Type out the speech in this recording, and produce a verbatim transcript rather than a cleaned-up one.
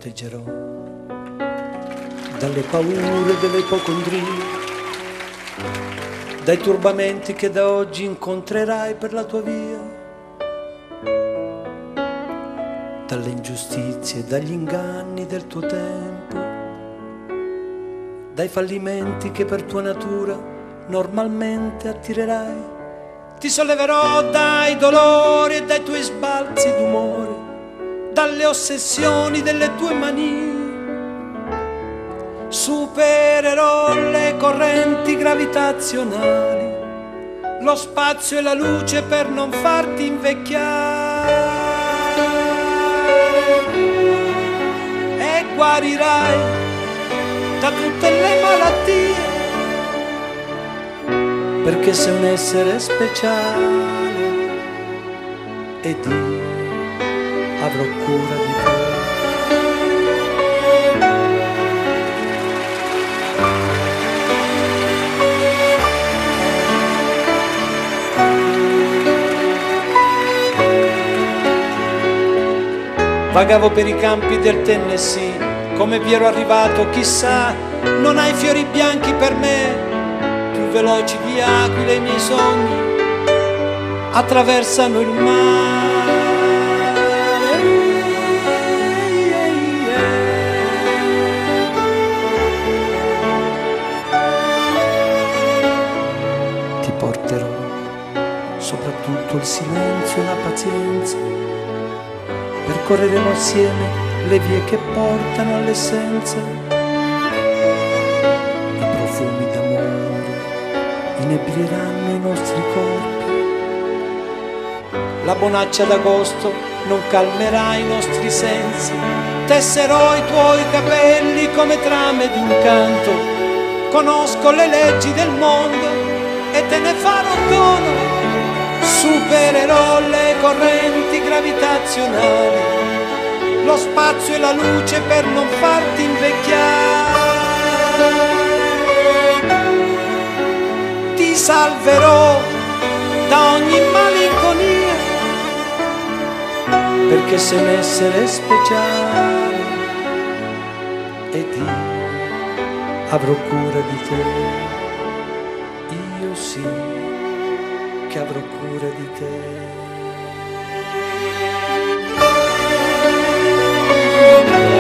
proteggerò dalle paure delle ipocondrie, dai turbamenti che da oggi incontrerai per la tua via, dalle ingiustizie, dagli inganni del tuo tempo, dai fallimenti che per tua natura normalmente attirerai. Ti solleverò dai dolori e dai tuoi sbalzi d'umore, dalle ossessioni delle tue manie. Supererò le correnti gravitazionali, lo spazio e la luce per non farti invecchiare. E guarirai da tutte le malattie, perché sei un essere speciale ed io avrò cura di te. Vagavo per i campi del Tennessee, come vi ero arrivato chissà, non hai fiori bianchi per me, più veloci di aquile i miei sogni attraversano il mare. Ti porterò soprattutto il silenzio e la pazienza, percorreremo assieme le vie che portano all'essenza. I profumi d'amore inebriranno i nostri corpi, la bonaccia d'agosto non calmerà i nostri sensi. Tesserò i tuoi capelli come trame di un canto, conosco le leggi del mondo e te ne farò dono. Supererò le correnti gravitazionali, lo spazio e la luce per non farti invecchiare. Ti salverò da ogni malinconia, perché sei un essere speciale ed io avrò cura di te. Io sì che avrò cura di te.